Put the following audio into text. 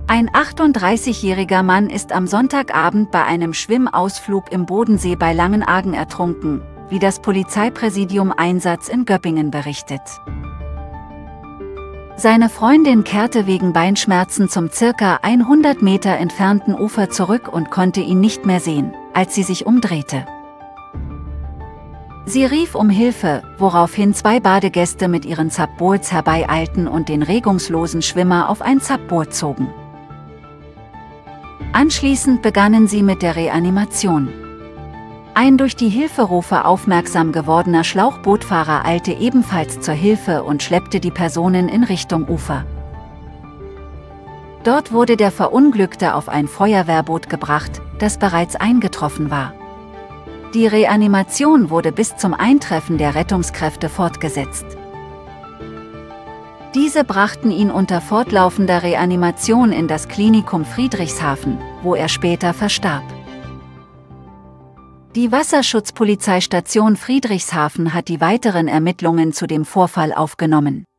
Ein 38-jähriger Mann ist am Sonntagabend bei einem Schwimmausflug im Bodensee bei Langenargen ertrunken, wie das Polizeipräsidium Einsatz in Göppingen berichtet. Seine Freundin kehrte wegen Beinschmerzen zum circa 100 Meter entfernten Ufer zurück und konnte ihn nicht mehr sehen, als sie sich umdrehte. Sie rief um Hilfe, woraufhin 2 Badegäste mit ihren Zapboots herbeieilten und den regungslosen Schwimmer auf ein Zapboot zogen. Anschließend begannen sie mit der Reanimation. Ein durch die Hilferufe aufmerksam gewordener Schlauchbootfahrer eilte ebenfalls zur Hilfe und schleppte die Personen in Richtung Ufer. Dort wurde der Verunglückte auf ein Feuerwehrboot gebracht, das bereits eingetroffen war. Die Reanimation wurde bis zum Eintreffen der Rettungskräfte fortgesetzt. Diese brachten ihn unter fortlaufender Reanimation in das Klinikum Friedrichshafen, wo er später verstarb. Die Wasserschutzpolizeistation Friedrichshafen hat die weiteren Ermittlungen zu dem Vorfall aufgenommen.